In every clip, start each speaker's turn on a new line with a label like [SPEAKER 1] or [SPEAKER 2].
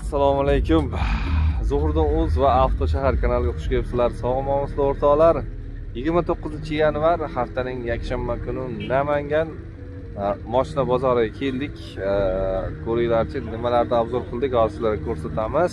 [SPEAKER 1] Assalomu alaykum. Zuhurdin Uz va Avtoshahar kanaliga xush kelibsizlar. Sog'omamizlar o'rtoqlar. 29-yanvar haftaning yakshanba kuni Namangan mashina bozoriga keldik. Ko'ringlarchi, nimalarni obzor qildik, hozir sizlarga ko'rsatamiz.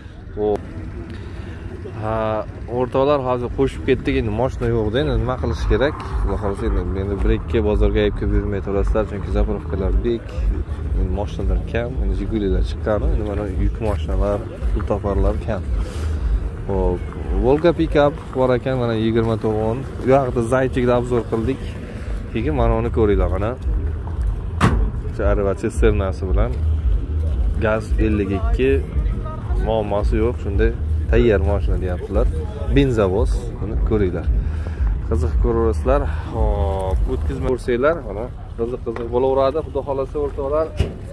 [SPEAKER 1] O'rtoqlar, hozir qo'shib ketdik. Endi mashina yo'q-da, endi nima qilish kerak? Xudo xolasa endi bir ikki bozorga olib kelib yurmay turasizlar, chunki zapravkalar bek, mashinalar kam, endi Jigulilar chiqqan, endi mana yuk mashinalar, pul toparlar kam. Hop, Volga pikap bor ekan, mana 20 to'g'on. Bu yoqda Zaychikni obzor qildik. Keyin mana uni ko'ringlar, mana. Arava sisternasi bilan gaz 52, muammosi yo'q, shunday tayyor mashina deyaptilar. Benzavoz, buni ko'ringlar. Qiziq ko'rasizlar. Hop, o'tkazma ko'rsanglar, mana qiziq bo'laveradi. Xudo xolasa o'rtoqlar,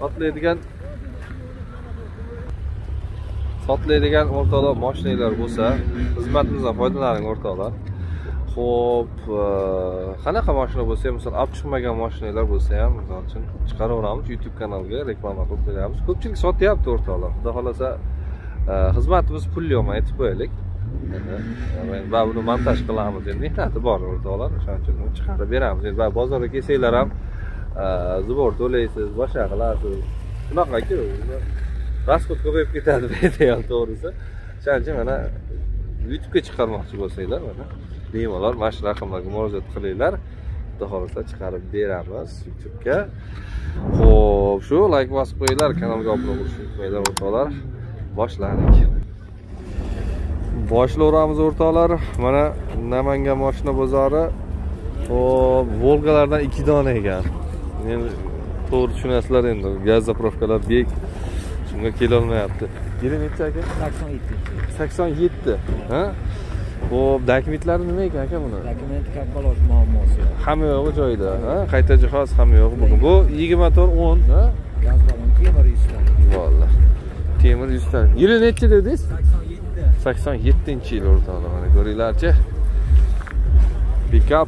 [SPEAKER 1] sotilaydigan o'rtoqlar mashinalar bo'lsa, xizmatimizdan foydalaning o'rtoqlar. Xo'p, qanaqa mashina bo'lsa ham, masalan, olib chiqmagan mashinalar bo'lsa ham, misol uchun chiqaraveramiz YouTube kanaliga, reklama qilib qo'yamiz. Ko'pchilik sotyapti o'rtoqlar. Xudo xolasa xizmatimiz pul yo'qmi aytib qo'yaylik. Endi buni montaj qilamiz, endi mehnati bor o'rtoqlar, o'shaning uchun chiqarib beramiz. Endi bozorga kelsanglar ham zubor to'laysiz, boshqa qilasiz. Shunaqa-ku, rasxod ko'payib ketadi beayol to'g'risi. O'shaning uchun mana YouTube'ga chiqarmoqchi bo'lsanglar, mana bemalol mana shu raqamlarga murojaat qilinglar. Xudo xolasa chiqarib beramiz YouTube'ga. Xo'p, shu like bosib qo'yinglar, kanalga obuna bo'lishni unutmanglar o'rtoqlar. Boshladik. Boshlayveramiz o'rtoqlar. Mana Namangan mashina bozori. Xo'p, Volgalardan 2 dona ekan. Endi to'g'ri tushunasizlar, endi gaz zapravkalar bek. Shunga kela olmayapti. Yili necha aka?
[SPEAKER 2] 87.
[SPEAKER 1] 87. Ha? Xo'p, dokumentlari nima ekan aka buni?
[SPEAKER 2] Dokument kappaloq muammosi.
[SPEAKER 1] Hamma yo'g'i joyida, ha? Qayta jihoz hamma yo'g'i bugun. Bu 24-10, ha?
[SPEAKER 2] Gaz balon temir 100 ta.
[SPEAKER 1] Vallah. Temir 100 ta. Yili necha dedingiz?
[SPEAKER 2] 87.
[SPEAKER 1] 87-yil o'rtoqlar, mana ko'ringlarchi. Pikap.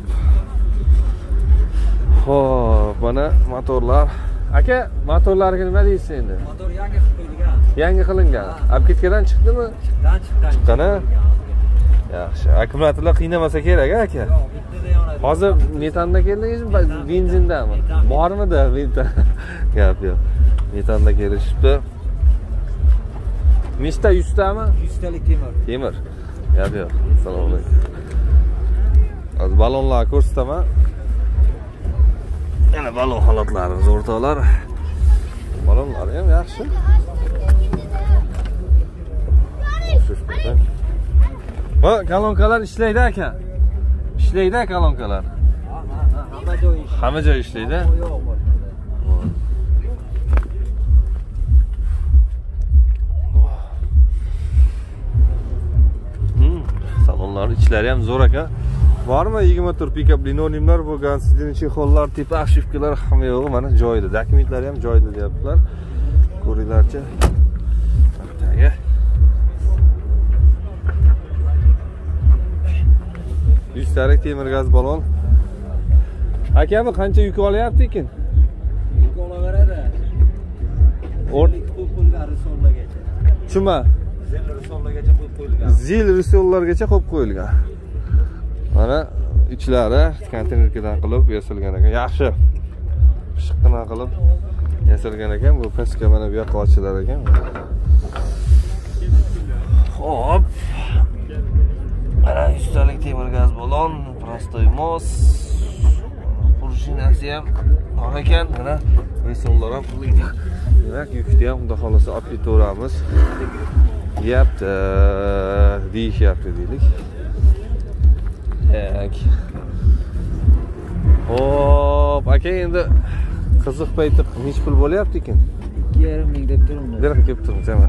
[SPEAKER 1] Xo'p, mana motorlar. Aka, motorlarga nima deysiz endi?
[SPEAKER 2] Motor yangi qilingan.
[SPEAKER 1] Yangi qilingan. Olib ketgandan chiqdimi? Chiqqan. Yaxshi. Akkumulyatorlar qiynamasa kerak, aka?
[SPEAKER 2] Yo'q, bittada yonadi.
[SPEAKER 1] Hozir metanda keldingizmi, benzindami? Bormidi metan? Gap yo'q. Metanda kelishibdi. Nechta 100 tami?
[SPEAKER 2] 100 talik temir.
[SPEAKER 1] Temir. Gap yo'q. Assalomu alaykum. Hozir balonlarni ko'rsataman. Yana balon holatlarimiz o'rtoqlar. Balonlar ham yaxshi. Ha, kolonkalar ishlaydi aka. Ishlaydi kolonkalar.
[SPEAKER 2] Hamma joy ishlaydi.
[SPEAKER 1] Hamma joy ishlaydi.
[SPEAKER 2] Yo'q boshqa.
[SPEAKER 1] Salonlar ichlari ham zo'r aka. Bormi 24 pikap linoleumlar bo'lgan, sidin chexollar, tepa ashifkalar hamma yo'g'i mana joyida. Dokumentlari ham joyida deyaptilar. Ko'ringlarchi. Taga. Yuztalik temir gaz balon. Aka, bu qancha yuk olyapti ekan?
[SPEAKER 2] Yuk olaveradi. Qo'yilgan risollargacha.
[SPEAKER 1] Chuma.
[SPEAKER 2] Zil risollargacha qo'yib qo'yilgan.
[SPEAKER 1] Zil risollargacha qo'yib qo'yilgan. Mana ichlari konteynerdan qilib yasalgan ekan. Yaxshi. Pishiqqina qilib yasalgan ekan. Bu pastga mana bu yoqqa ochilar ekan. Xo'p. Mana ustalik temir gaz balon, prostoy mos. Prujinasi ham bor ekan. Mana risollar ham qilingan. Demak, yukni ham xudo xolasa olib ketaveramiz. Yapti, deyishyapti deylik. Hop, aka, endi qiziq payti nech pul bo'lyapti ekan?
[SPEAKER 2] 2,5 ming deb turibdi.
[SPEAKER 1] Bir kelib turibmiz mana.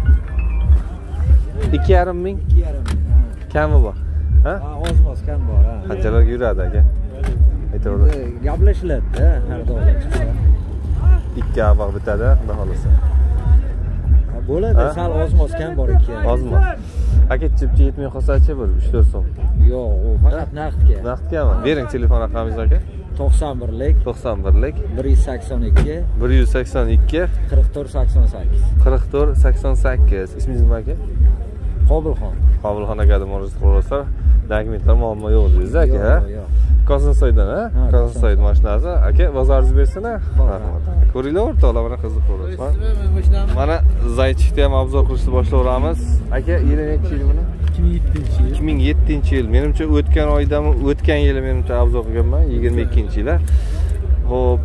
[SPEAKER 1] 2,5 ming?
[SPEAKER 2] 2,5 ming.
[SPEAKER 1] Kami bor. Ha?
[SPEAKER 2] Oz kam bor, ha.
[SPEAKER 1] Qanchalarga yuradi aka? Aytaveradi.
[SPEAKER 2] Gaplashiladi-da, har doim chiqsa.
[SPEAKER 1] 2 avval bitadi, xudo xolasa.
[SPEAKER 2] Bo'ladi, sal oz kam bor ekan.
[SPEAKER 1] Ozmi? Aka, chipchi yetmay qolsa-chi bir 3-4 so'm.
[SPEAKER 2] Yo'q, u faqat naqdga.
[SPEAKER 1] Naqdgami? Bering telefon raqamingizni aka.
[SPEAKER 2] 91lik
[SPEAKER 1] 91lik
[SPEAKER 2] 182
[SPEAKER 1] 182
[SPEAKER 2] 4488.
[SPEAKER 1] 4488. İsmingiz nima aka?
[SPEAKER 2] Qobilxon.
[SPEAKER 1] Qobilxon akadan murojaat qilaverasizlar. Dokumentlar muammo yo'q deysiz aka, ha?
[SPEAKER 2] Yo'q.
[SPEAKER 1] Kosonsoydan, ha? Kosonsoy mashinasi. Aka, bozoringiz bersin-a? Rahmat. Ko'ringlar o'rtoqlar, mana qiziq ko'rasizlar. Mana Zaychikda ham obzor qilishni boshlayveramiz. Aka, yili necha yil buni?
[SPEAKER 2] 2007-yil.
[SPEAKER 1] 2007-yil. Menimcha o'tgan oydami, o'tgan yili menimcha obzor qilganman, 22-yil. Xo'p,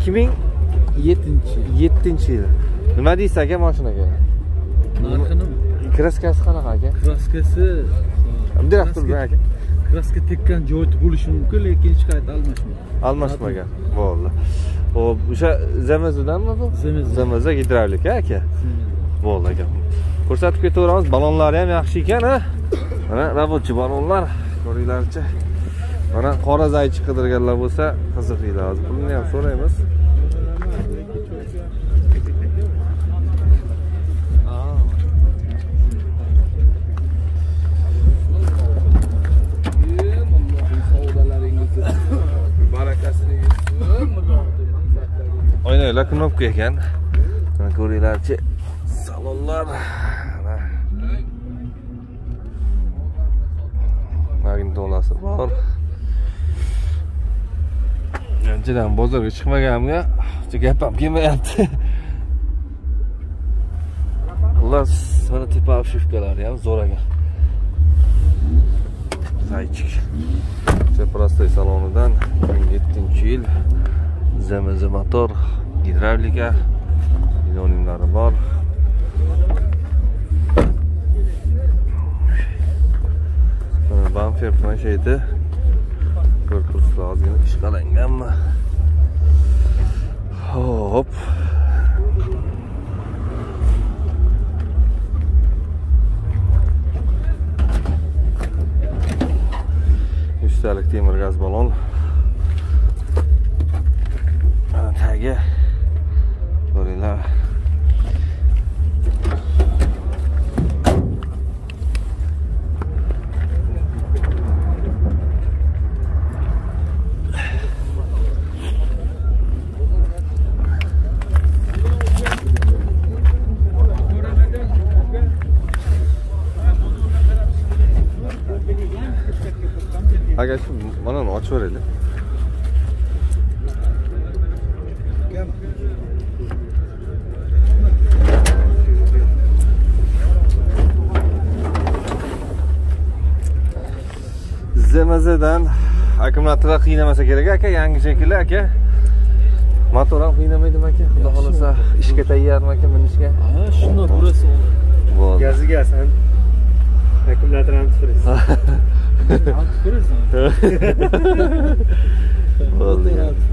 [SPEAKER 1] 2007-yil. Nima deysiz aka mashinaga?
[SPEAKER 2] Narxini
[SPEAKER 1] Kraskasi qanaqa aka?
[SPEAKER 2] kraskasi
[SPEAKER 1] Bunday turibdi aka.
[SPEAKER 2] kraska tekkan joyi bo'lishi mumkin, lekin hech qayta almashmagan.
[SPEAKER 1] Almashmagan. Bo'ldi. Xo'p, o'sha ZMZdanmi bu? ZMZ gidravlika aka. Bo'ldi aka. Ko'rsatib ketaveramiz. Balonlari ham yaxshi ekan, ha? Mana rabotchi balonlar, ko'ringlarchi. Mana qora zaychi qidirganlar bo'lsa, qiziqinglar. Hozir pulini ham so'raymiz. Oynalar knopka ekan. Mana ko'ringlarchi. Salonlar. Magnitolasi bor. Anchadan bozorga chiqmaganimga gap ham kelmayapti. Ular mana tepa obshivkalari ham zo'r ekan. Zaychik. Cheprostoy salonidan 2007-yil ZMZ motor, gidravlika, sinonimlari bor. Mana bumper plansheti. Korpuslar ozgina ishqalanganmi? Hop. Üstelik temir gaz balon. Tagi. Ko'ringlar. Aga şu mana ochib beraylik. ZMZdan akkumulyatorlar qiynamasa kerak aka, yangi shekilli aka. Motor ham qiynamaydimi aka? Xudo xolasa ishga tayyormi aka minishga?
[SPEAKER 2] Ha, shunday burasi
[SPEAKER 1] bo'ldi.
[SPEAKER 3] Gaziga san akkumulyatorni tufraysiz.
[SPEAKER 1] Bo'ldi.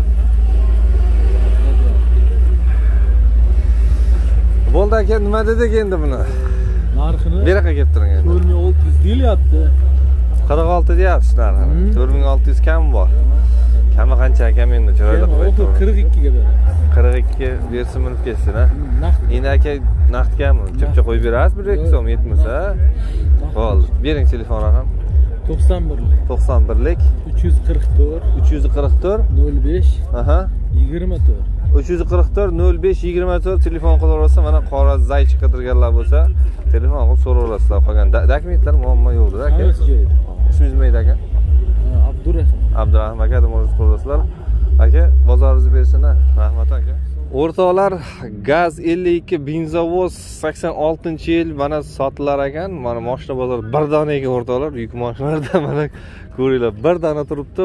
[SPEAKER 1] Bo'ldi aka, nima dedik endi buni?
[SPEAKER 2] narxini
[SPEAKER 1] Bu yoqqa kelib turing endi.
[SPEAKER 2] 4600 deyilyapti.
[SPEAKER 1] 46 deyapsiz narxini. 4600 kam bor. Kami qancha aka endi chiroyli qilib
[SPEAKER 2] 42 ga beradi.
[SPEAKER 1] 42 bersin minib ketsin ha. Endi aka naqdgami? Chipcha qo'yib berasiz 1-2 so'm yetmasa. Bo'ldi. Bering telefon raqam.
[SPEAKER 2] 91lik
[SPEAKER 1] 91lik
[SPEAKER 2] 344
[SPEAKER 1] 344
[SPEAKER 2] 05
[SPEAKER 1] aha
[SPEAKER 2] 24
[SPEAKER 1] 344 05 24 telefon qilaversa, mana qora zaychi qidirganlar bo'lsa, telefon qilib so'raverasizlar. Qolgan dokumentlar muammo yo'qdir aka. Ismingiz nima edi aka?
[SPEAKER 2] Abdurahim.
[SPEAKER 1] Abdurahim aka deb murojaat qilaverasizlar. Aka, bozoringizni bersin. Rahmat aka. O'rtoqlar, gaz 52 benzovoz 86-yil mana sotilar ekan. Mana mashina bozor bir dona ekan o'rtoqlar, yuk mashinalarda mana ko'ringlar, bir dona turibdi.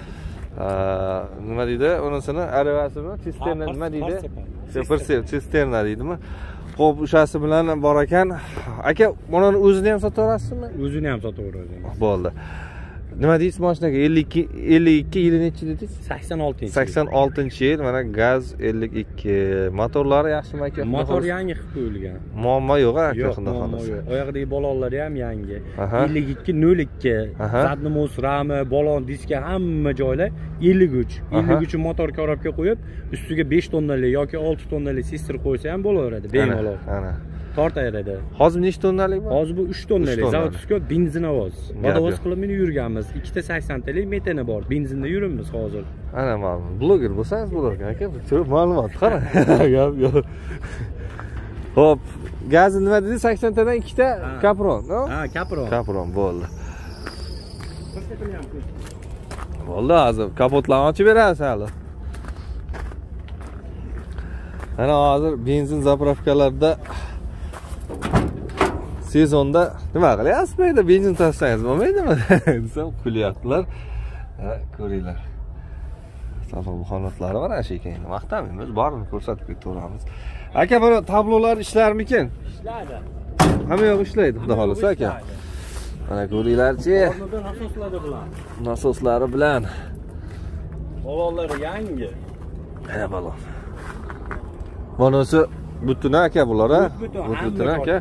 [SPEAKER 1] Nima deydi? Unisini aravasimi? Sisterna nima deydi? Sisterna deydimi? Xo'p, o'shasi bilan bor ekan. Aka, bunini o'zini ham sotaverasizmi?
[SPEAKER 3] O'zini ham sotaveradi.
[SPEAKER 1] Bo'ldi. Nima deysiz mashinaga? 52 yili nechi dedingiz?
[SPEAKER 3] 86-yil.
[SPEAKER 1] 86-yil, mana gaz 52. Motorlari yaxshimi aka?
[SPEAKER 3] Motor yangi qilib qo'yilgan.
[SPEAKER 1] Muammo yo'q aka,
[SPEAKER 3] Yo'q,
[SPEAKER 1] xudo xolasa.
[SPEAKER 3] Oyog'idagi balonlari ham yangi. 5202 zadnimos rami, balon, diska hamma joylar 53. 53 motor korobga qo'yib, ustiga 5 tonnali yoki 6 tonnali sister qo'ysa ham bo'laveradi, bemalol.
[SPEAKER 1] Ana.
[SPEAKER 3] tortaveradi.
[SPEAKER 1] Hozir nechta tonnalik bu?
[SPEAKER 3] Hozir bu 3 tonnalik. Zavodskiy benzinavoz. Vodovoz qilib yurganmiz. Ikkita 80 talik metani bor. Benzinda yuribmiz hozir.
[SPEAKER 1] Ana ma'lum. Bloger bo'lsangiz bo'larkan aka. Ko'p ma'lumot. Qara. Gap yo'q. Xo'p, gazni nima dedi? 80 tadan ikkita Capron, no?
[SPEAKER 3] Ha, Capron.
[SPEAKER 1] Capron bo'ldi. Bo'ldi, hozir kapotlarni ochib berasiz hali. Ana hozir benzin zapravkalarda sezonda nima qilyapsiz mayda benzin topsangiz bo'lmaydimi desam kulyaptilar. Ko'ringlar. Salon buxonatlari mana shu ekan. Maqtamaymiz, borini ko'rsatib ketaveramiz. Aka, mana tablolar ishlarmikin?
[SPEAKER 3] Ishlaydi.
[SPEAKER 1] Hamma yo'q ishlaydi, xudo xolasa aka. Mana ko'ringlarchi. Nasoslari bilan.
[SPEAKER 3] Balonlari yangi.
[SPEAKER 1] Mana balon. Bunisi butun aka bular, ha? Butun aka.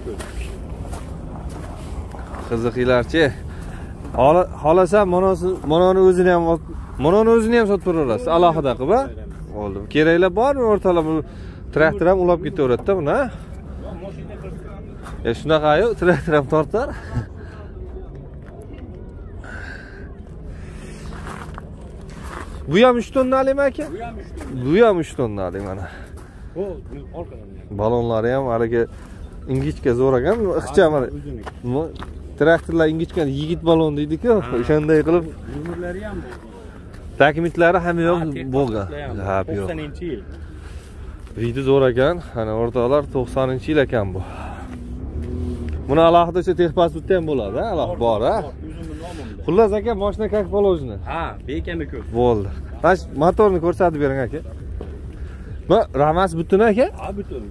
[SPEAKER 1] Qiziqinglarchi. Xohlasa mononi o'zini ham sotib berasiz, alohida qilib, ha? Bo'ldi. Keraklar bormi o'rtalab traktor ham ulab ketaveradi-da buni, ha? Shunaqa-yu, traktor ham tortar. Bu ham 3 tonnalikmi aka? Bu ham 3 tonnalik mana. Balonlari ham haliga ingichka zo'r ekan, ixcham mana. Traktorlar ingichka yigit balon deydi-ku, o'shanday qilib.
[SPEAKER 3] Umrlari ham
[SPEAKER 1] Takitlari ham yo'q bo'lgan. Ha, yo'q.
[SPEAKER 3] 90-yil.
[SPEAKER 1] Vidi zo'r ekan. Ana o'rtoqlar 90-yil ekan bu. Buni alohida o'sha texpasportda ham bo'ladi, ha, alohida bor, ha. Xullas aka, mashina как положено.
[SPEAKER 3] Ha, bekami ko'p.
[SPEAKER 1] Bo'ldi. Mana motorni ko'rsatib bering aka. Bu ramas butun aka?
[SPEAKER 3] Ha, butun.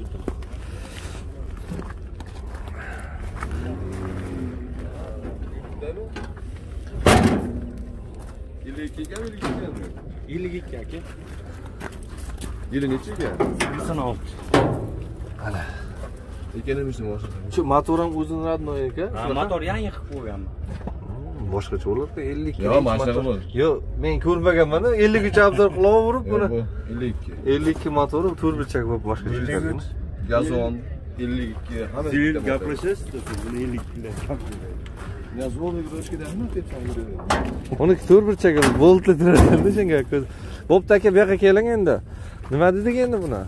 [SPEAKER 3] 52 aka.
[SPEAKER 1] Yili necha ekan?
[SPEAKER 3] 86.
[SPEAKER 1] Ana.
[SPEAKER 4] Ekanimizni boshqa.
[SPEAKER 1] Shu motor ham o'zini radnoy ekan.
[SPEAKER 3] Ha, motor yangi qilib qo'yganman.
[SPEAKER 1] Boshqacha bo'lardi 52.
[SPEAKER 4] Yo'q, mashina bor.
[SPEAKER 1] Yo'q, men ko'rmaganman. 53 abzor qilaverib buni.
[SPEAKER 4] 52.
[SPEAKER 1] 52 motori turbichak bo'lib boshqacha chiqadi.
[SPEAKER 4] Gazon 52 hamma.
[SPEAKER 3] Siz gaplashasiz, buni 52 dan gapirasiz.
[SPEAKER 4] Gazonni groshkadami deb aytsangiz.
[SPEAKER 1] Uni turbichak boltli turadi shunga ko'z. Bo'pti aka, bu yoqqa keling endi. Nima dedik endi buni?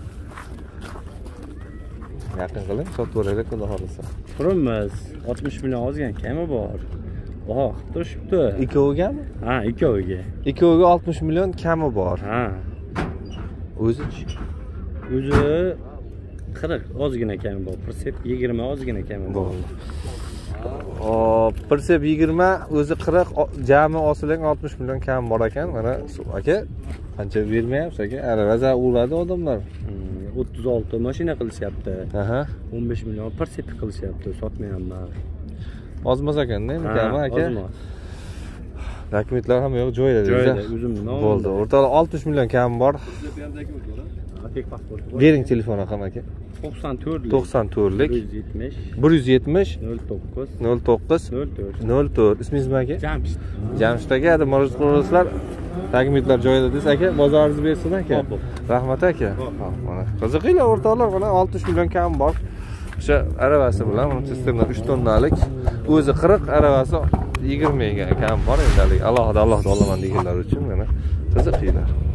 [SPEAKER 1] Yaqin qiling, sotib beraylik, xudo xolasa.
[SPEAKER 3] Turimiz 60 million ozgan kami bor. Oha, turishibdi.
[SPEAKER 1] Ikkovigami?
[SPEAKER 3] Ha, ikkoviga.
[SPEAKER 1] Ikkoviga 60 million kami bor.
[SPEAKER 3] Ha.
[SPEAKER 1] O'zi
[SPEAKER 3] 40 ozgina kami bor. Persep 20 ozgina kami bor.
[SPEAKER 1] Hop, persep 20, o'zi 40, jami osiling 60 million kam bor ekan. Mana aka, qancha bermayapsiz aka? Araza uradi odamlar.
[SPEAKER 3] 36 mashina qilishyapti.
[SPEAKER 1] Aha.
[SPEAKER 3] 15 million persep qilishyapti, sotmayapman.
[SPEAKER 1] Ozmas ekanda, endi kami aka.
[SPEAKER 3] Ozmas.
[SPEAKER 1] Dokumentlar ham yo'q, joyida.
[SPEAKER 3] Joyida, o'zimni nomim.
[SPEAKER 1] Bo'ldi. O'rtalar 60 million kam bor.
[SPEAKER 3] Tek pasport bor.
[SPEAKER 1] Bering telefon raqam aka.
[SPEAKER 3] 94lik
[SPEAKER 1] 94lik
[SPEAKER 3] 170
[SPEAKER 1] 09 04. Ismingiz nima aka?
[SPEAKER 3] Jamshid.
[SPEAKER 1] Jamshid aka, murojaat qilasizlar. Dokumentlar joyida desiz aka, bozoringiz bersin aka. Rahmat aka. Mana qiziqinglar o'rtoqlar, mana 60 million kam bor. O'sha aravasi bilan uni sistemlar 3 tonnalik, o'zi 40, aravasi 20 ga kam bor endi. Alohida olaman deganlar uchun mana qiziqinglar.